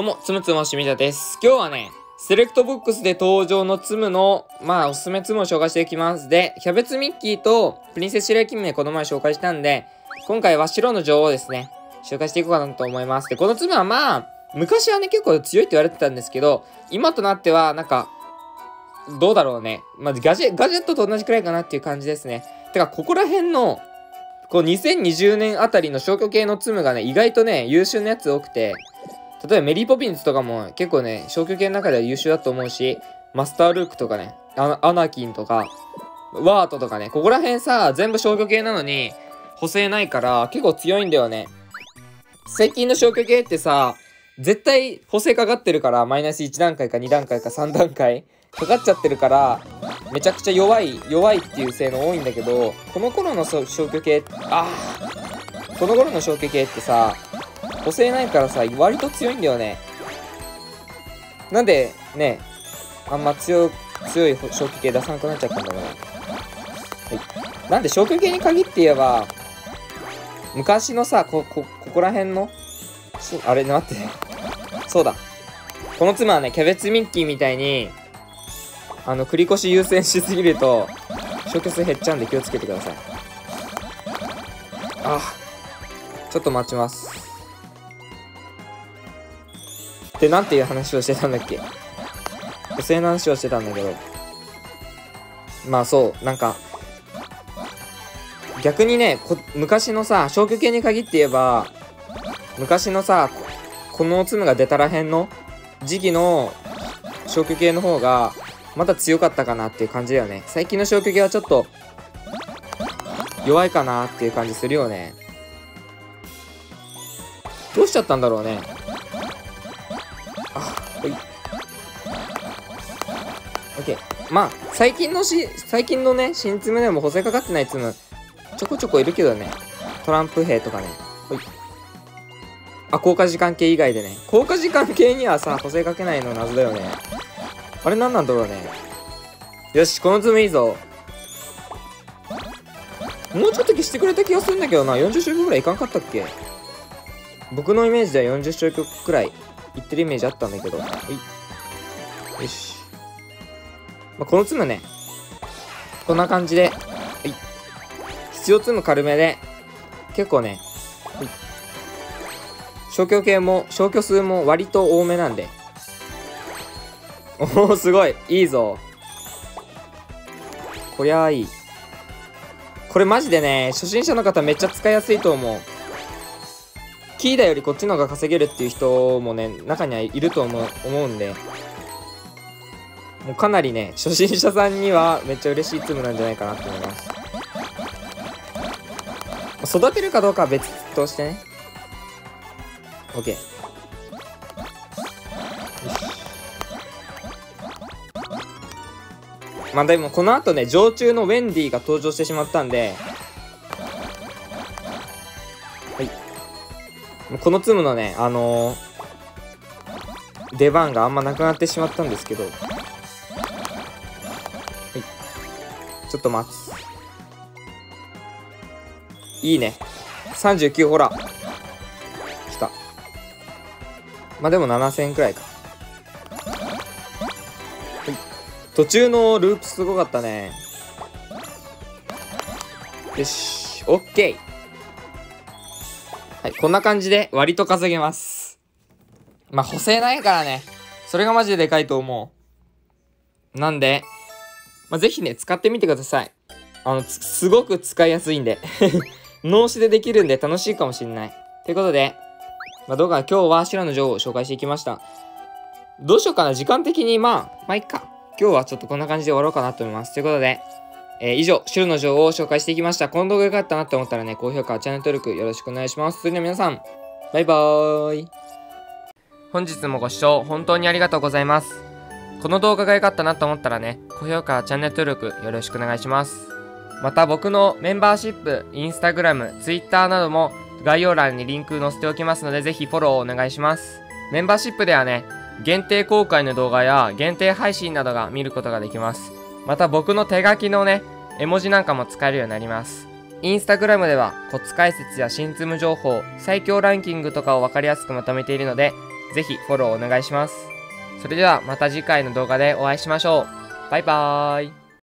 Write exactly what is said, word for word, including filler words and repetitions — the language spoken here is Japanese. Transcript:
どうも、つむつむしみたです。今日はね、セレクトボックスで登場のツムの、まあ、おすすめツムを紹介していきます。で、キャベツミッキーとプリンセスシレイキンメこの前紹介したんで、今回は白の女王ですね、紹介していこうかなと思います。で、このツムはまあ、昔はね、結構強いって言われてたんですけど、今となっては、なんか、どうだろうね。まあ、ガジェ、ガジェットと同じくらいかなっていう感じですね。てか、ここら辺の、こう、にせんにじゅうねんあたりの消去系のツムがね、意外とね、優秀なやつ多くて、例えばメリーポピンズとかも結構ね、消去系の中では優秀だと思うし、マスタールークとかね、アアナキンとか、ワートとかね、ここら辺さ、全部消去系なのに、補正ないから結構強いんだよね。最近の消去系ってさ、絶対補正かかってるから、マイナスいち段階かに段階かさん段階かかっちゃってるから、めちゃくちゃ弱い、弱いっていう性能多いんだけど、この頃の消去系、あー、この頃の消去系ってさ、補正ないからさ、割と強いんだよね。なんで、ね、あんま強、強い消去系出さなくなっちゃったんだろうな。はい。なんで消去系に限って言えば、昔のさ、こ、こ、ここら辺の、あれ、待って。そうだ。この妻はね、キャベツミッキーみたいに、あの、繰り越し優先しすぎると、消去数減っちゃうんで気をつけてください。あ、ちょっと待ちます。で、なんていう話をしてたんだっけ？補正の話をしてたんだけど。まあそう、なんか、逆にね、こ昔のさ、消去系に限って言えば、昔のさ、こ、このツムが出たらへんの時期の消去系の方が、まだ強かったかなっていう感じだよね。最近の消去系はちょっと、弱いかなっていう感じするよね。どうしちゃったんだろうね。あ、ほい。OK。まあ、最近のし、最近のね、新ツムでも補正かかってないツム、ちょこちょこいるけどね。トランプ兵とかね。ほい。あ、効果時間系以外でね。効果時間系にはさ、補正かけないの謎だよね。あれ何なんだろうね。よし、このツムいいぞ。もうちょっと消してくれた気がするんだけどな。よんじゅう消去くらいいかんかったっけ？僕のイメージではよんじゅう消去くらいいってるイメージあったんだけど。はい。よし。まあ、このツムね。こんな感じで。はい。必要ツム軽めで。結構ね。はい。消去系も、消去数も割と多めなんで。おお、すごい。いいぞ。こりゃあいい。これマジでね、初心者の方めっちゃ使いやすいと思う。キーダよりこっちの方が稼げるっていう人もね、中にはいると思う、思うんで。もうかなりね、初心者さんにはめっちゃ嬉しいツムなんじゃないかなと思います。育てるかどうかは別としてね。OK。まあでもこの後ね、常駐のウェンディが登場してしまったんで、はい。このツムのね、あのー、出番があんまなくなってしまったんですけど、はい。ちょっと待つ。いいね。さんじゅうきゅう、ほら。来た。まあでもななせんくらいか。途中のループすごかったね。よし、オッケー。はい、こんな感じで割と稼げます。まあ、補正ないからね。それがマジででかいと思う。なんで、まあ、ぜひね、使ってみてください。あの、すごく使いやすいんで。脳死でできるんで楽しいかもしんない。ということで、まあ、動画は今日は白の女王を紹介していきました。どうしようかな、時間的にまあ、まあいっか。今日はちょっとこんな感じで終わろうかなと思います。ということで、えー、以上、白の女王を紹介していきました。この動画が良かったなって思ったらね、高評価、チャンネル登録よろしくお願いします。それでは皆さん、バイバーイ。本日もご視聴本当にありがとうございます。この動画が良かったなと思ったらね、高評価、チャンネル登録よろしくお願いします。また僕のメンバーシップ、インスタグラム、ツイッターなども概要欄にリンク載せておきますので、ぜひフォローをお願いします。メンバーシップではね、限定公開の動画や限定配信などが見ることができます。また僕の手書きのね、絵文字なんかも使えるようになります。インスタグラムではコツ解説や新ツム情報、最強ランキングとかを分かりやすくまとめているので、 ぜひフォローお願いします。それではまた次回の動画でお会いしましょう。バイバーイ。